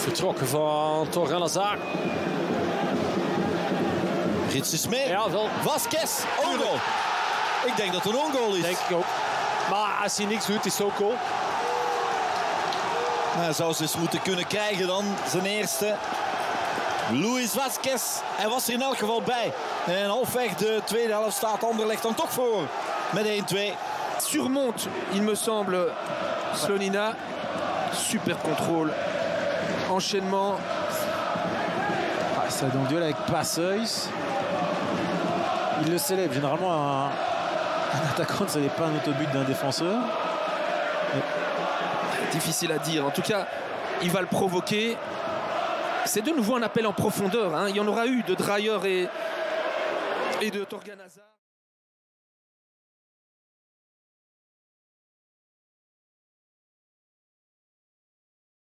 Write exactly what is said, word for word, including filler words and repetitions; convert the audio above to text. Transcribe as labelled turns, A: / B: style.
A: Vertrokken van Torgan Hazard.
B: Ritsen mee.
A: Ja, wel.
B: Vasquez, ongoal. Ik denk dat het een ongoal is.
A: Denk ik ook. Maar als hij niks doet, is het ook goal.
B: Hij zou ze eens moeten kunnen krijgen dan, zijn eerste. Luis Vasquez, hij was er in elk geval bij. En halfweg de tweede helft staat Anderlecht dan toch voor met één twee.
C: Surmonte, il me semble, Slonina. Super contrôle. Enchaînement.
D: Ah, ça dans le duel avec Passeuil. Il le célèbre. Généralement, un, un attaquant, ce n'est pas un autobut d'un défenseur.
C: Mais... difficile à dire. En tout cas, il va le provoquer. C'est de nouveau un appel en profondeur. Hein. Il y en aura eu de Dreyer et, et de Torgan Hazard.